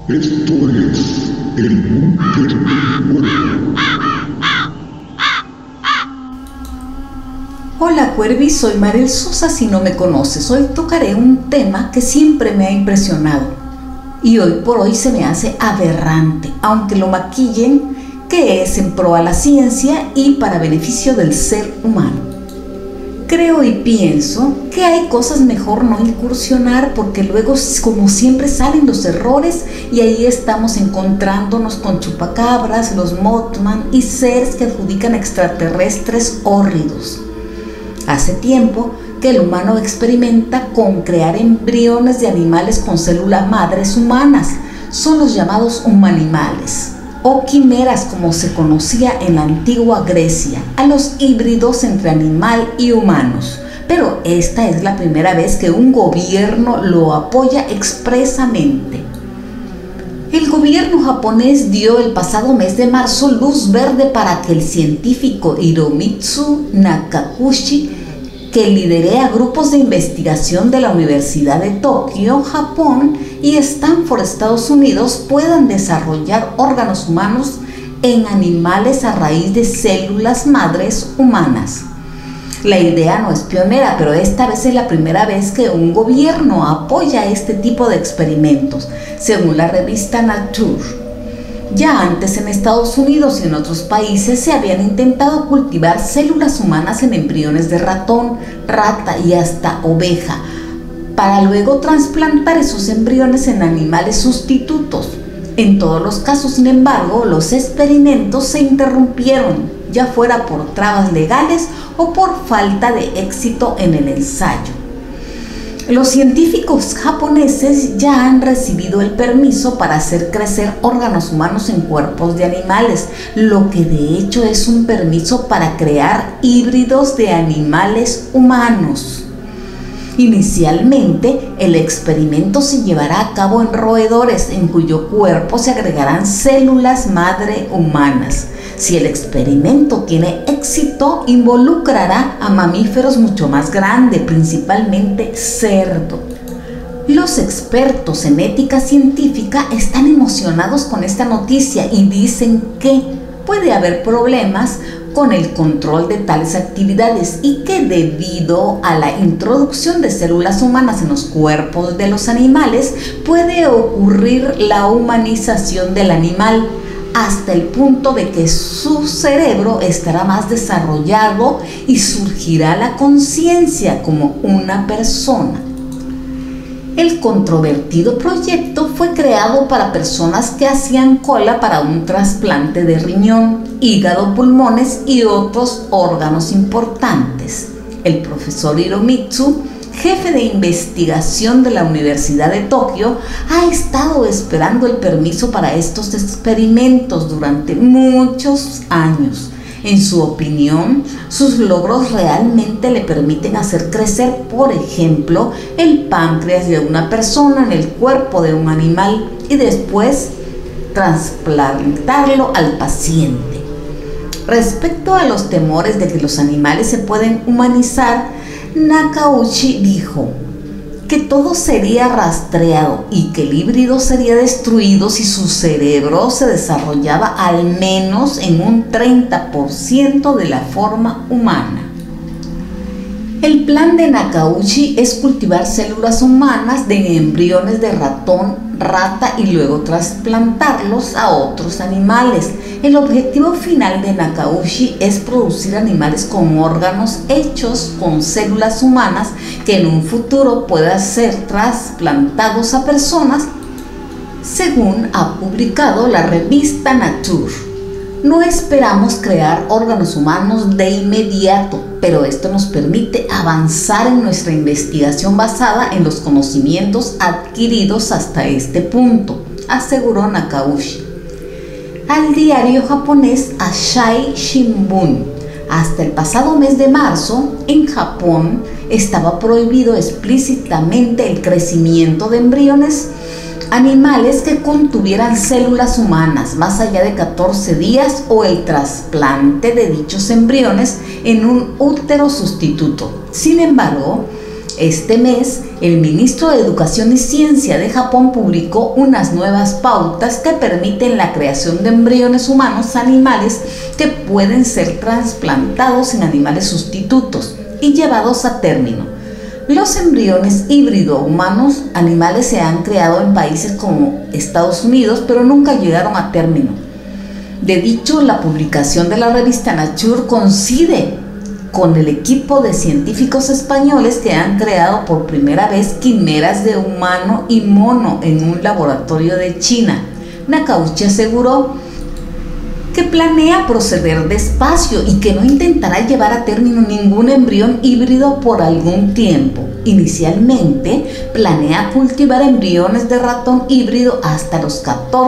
Esto es el búnker del cuervo. Hola Cuervi, soy Mariel Sosa. Si no me conoces, hoy tocaré un tema que siempre me ha impresionado y hoy por hoy se me hace aberrante, aunque lo maquillen, que es en pro a la ciencia y para beneficio del ser humano. Creo y pienso que hay cosas mejor no incursionar, porque luego, como siempre, salen los errores y ahí estamos encontrándonos con chupacabras, los Mothman y seres que adjudican extraterrestres hórridos. Hace tiempo que el humano experimenta con crear embriones de animales con células madres humanas. Son los llamados humanimales o quimeras, como se conocía en la antigua Grecia, a los híbridos entre animal y humanos. Pero esta es la primera vez que un gobierno lo apoya expresamente. El gobierno japonés dio el pasado mes de marzo luz verde para que el científico Hiromitsu Nakaguchi, que lidera grupos de investigación de la Universidad de Tokio, Japón, y Stanford, Estados Unidos, puedan desarrollar órganos humanos en animales a raíz de células madres humanas. La idea no es pionera, pero esta vez es la primera vez que un gobierno apoya este tipo de experimentos, según la revista Nature. Ya antes en Estados Unidos y en otros países se habían intentado cultivar células humanas en embriones de ratón, rata y hasta oveja, para luego trasplantar esos embriones en animales sustitutos. En todos los casos, sin embargo, los experimentos se interrumpieron, ya fuera por trabas legales o por falta de éxito en el ensayo. Los científicos japoneses ya han recibido el permiso para hacer crecer órganos humanos en cuerpos de animales, lo que de hecho es un permiso para crear híbridos de animales humanos. Inicialmente, el experimento se llevará a cabo en roedores, en cuyo cuerpo se agregarán células madre humanas. Si el experimento tiene éxito, involucrará a mamíferos mucho más grandes, principalmente cerdo. Los expertos en ética científica están emocionados con esta noticia y dicen que puede haber problemas con el control de tales actividades y que debido a la introducción de células humanas en los cuerpos de los animales puede ocurrir la humanización del animal, hasta el punto de que su cerebro estará más desarrollado y surgirá la conciencia como una persona. El controvertido proyecto fue creado para personas que hacían cola para un trasplante de riñón, hígado, pulmones y otros órganos importantes. El profesor Hiromitsu, jefe de investigación de la Universidad de Tokio, ha estado esperando el permiso para estos experimentos durante muchos años. En su opinión, sus logros realmente le permiten hacer crecer, por ejemplo, el páncreas de una persona en el cuerpo de un animal y después trasplantarlo al paciente. Respecto a los temores de que los animales se pueden humanizar, Nakaguchi dijo que todo sería rastreado y que el híbrido sería destruido si su cerebro se desarrollaba al menos en un 30% de la forma humana. El plan de Nakaguchi es cultivar células humanas de embriones de ratón, rata y luego trasplantarlos a otros animales. El objetivo final de Nakaguchi es producir animales con órganos hechos con células humanas que en un futuro puedan ser trasplantados a personas, según ha publicado la revista Nature. No esperamos crear órganos humanos de inmediato, pero esto nos permite avanzar en nuestra investigación basada en los conocimientos adquiridos hasta este punto, aseguró Nakaguchi al diario japonés Asahi Shimbun. Hasta el pasado mes de marzo, en Japón, estaba prohibido explícitamente el crecimiento de embriones animales que contuvieran células humanas más allá de 14 días o el trasplante de dichos embriones en un útero sustituto. Sin embargo, Este mes, el ministro de Educación y Ciencia de Japón publicó unas nuevas pautas que permiten la creación de embriones humanos animales que pueden ser trasplantados en animales sustitutos y llevados a término. Los embriones híbrido humanos animales se han creado en países como Estados Unidos, pero nunca llegaron a término. De dicho, la publicación de la revista Nature coincide con el equipo de científicos españoles que han creado por primera vez quimeras de humano y mono en un laboratorio de China. Nakauchi aseguró que planea proceder despacio y que no intentará llevar a término ningún embrión híbrido por algún tiempo. Inicialmente, planea cultivar embriones de ratón híbrido hasta los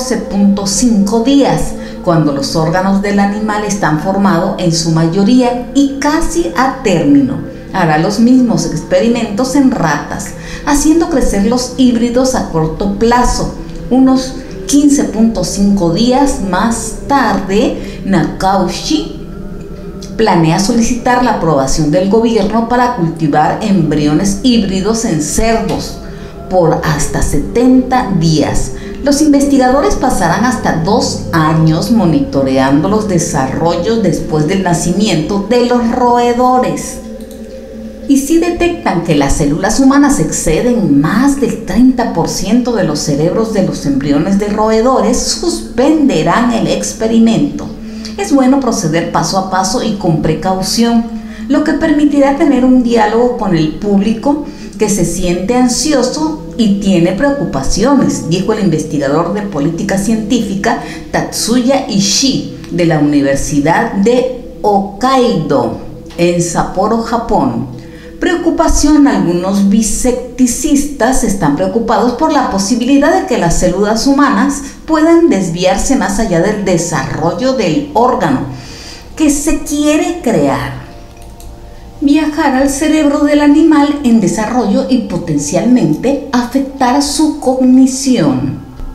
14.5 días, cuando los órganos del animal están formados en su mayoría y casi a término. Hará los mismos experimentos en ratas, haciendo crecer los híbridos a corto plazo. Unos 15.5 días más tarde, Nakauchi planea solicitar la aprobación del gobierno para cultivar embriones híbridos en cerdos por hasta 70 días. Los investigadores pasarán hasta 2 años monitoreando los desarrollos después del nacimiento de los roedores. Y si detectan que las células humanas exceden más del 30% de los cerebros de los embriones de roedores, suspenderán el experimento. Es bueno proceder paso a paso y con precaución, lo que permitirá tener un diálogo con el público que se siente ansioso y tiene preocupaciones, dijo el investigador de política científica Tatsuya Ishii de la Universidad de Hokkaido en Sapporo, Japón. Preocupación: algunos bisecticistas están preocupados por la posibilidad de que las células humanas puedan desviarse más allá del desarrollo del órgano que se quiere crear, viajar al cerebro del animal en desarrollo y potencialmente afectar su cognición.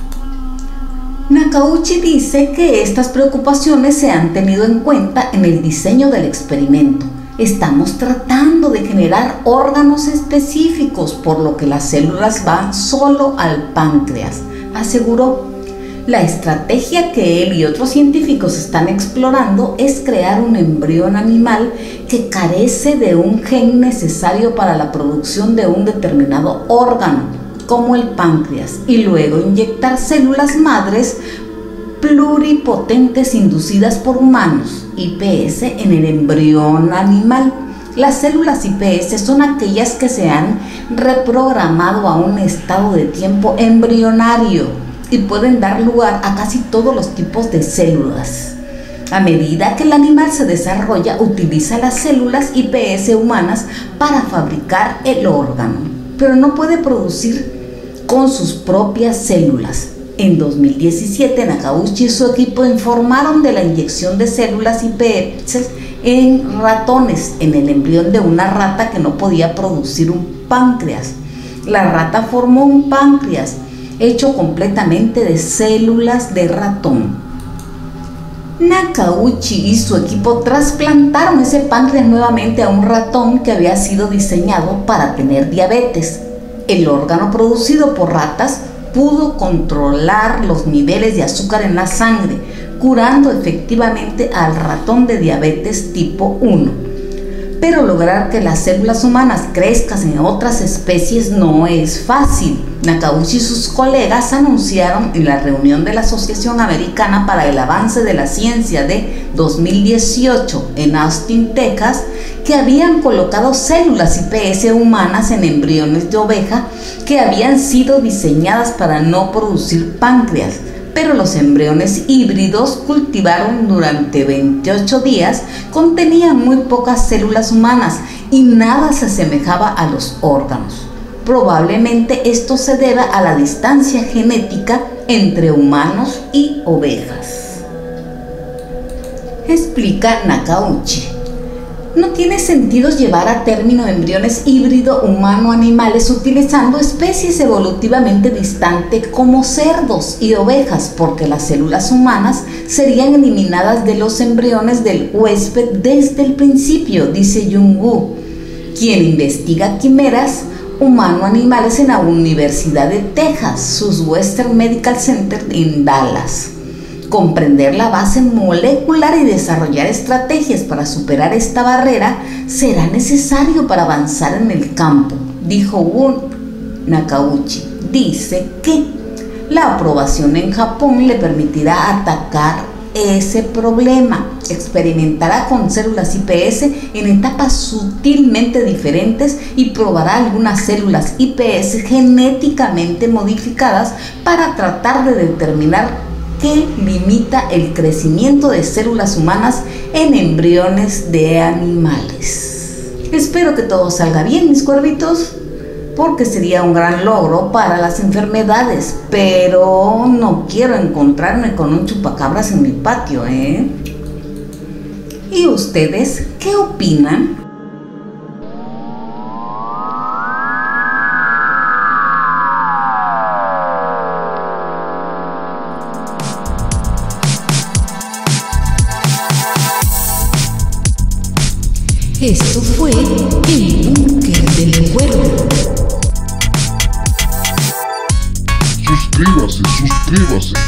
Nakauchi dice que estas preocupaciones se han tenido en cuenta en el diseño del experimento. Estamos tratando de generar órganos específicos, por lo que las células van solo al páncreas, aseguró. La estrategia que él y otros científicos están explorando es crear un embrión animal que carece de un gen necesario para la producción de un determinado órgano, como el páncreas, y luego inyectar células madres pluripotentes inducidas por humanos, iPS, en el embrión animal. Las células iPS son aquellas que se han reprogramado a un estado de tiempo embrionario y pueden dar lugar a casi todos los tipos de células. A medida que el animal se desarrolla, utiliza las células iPS humanas para fabricar el órgano, pero no puede producir con sus propias células. En 2017, Nakauchi y su equipo informaron de la inyección de células iPS en ratones en el embrión de una rata que no podía producir un páncreas. La rata formó un páncreas hecho completamente de células de ratón. Nakauchi y su equipo trasplantaron ese páncreas nuevamente a un ratón que había sido diseñado para tener diabetes. El órgano producido por ratas pudo controlar los niveles de azúcar en la sangre, curando efectivamente al ratón de diabetes tipo 1. Pero lograr que las células humanas crezcan en otras especies no es fácil. Nakauchi y sus colegas anunciaron en la reunión de la Asociación Americana para el Avance de la Ciencia de 2018 en Austin, Texas, que habían colocado células iPS humanas en embriones de oveja que habían sido diseñadas para no producir páncreas, pero los embriones híbridos cultivaron durante 28 días contenían muy pocas células humanas y nada se asemejaba a los órganos. Probablemente esto se deba a la distancia genética entre humanos y ovejas, explica Nakauchi. No tiene sentido llevar a término embriones híbrido humano-animales utilizando especies evolutivamente distantes como cerdos y ovejas, porque las células humanas serían eliminadas de los embriones del huésped desde el principio, dice Jung Woo. quien investiga quimeras humano-animales en la Universidad de Texas, Southwestern Medical Center en Dallas. Comprender la base molecular y desarrollar estrategias para superar esta barrera será necesario para avanzar en el campo, dijo Wu Nakauchi. Dice que la aprobación en Japón le permitirá atacar ese problema. Experimentará con células iPS en etapas sutilmente diferentes y probará algunas células iPS genéticamente modificadas para tratar de determinar qué limita el crecimiento de células humanas en embriones de animales. Espero que todo salga bien, mis cuervitos, porque sería un gran logro para las enfermedades, pero no quiero encontrarme con un chupacabras en mi patio, ¿eh? ¿Y ustedes qué opinan? Esto fue el búnker del cuervo. Suscríbase.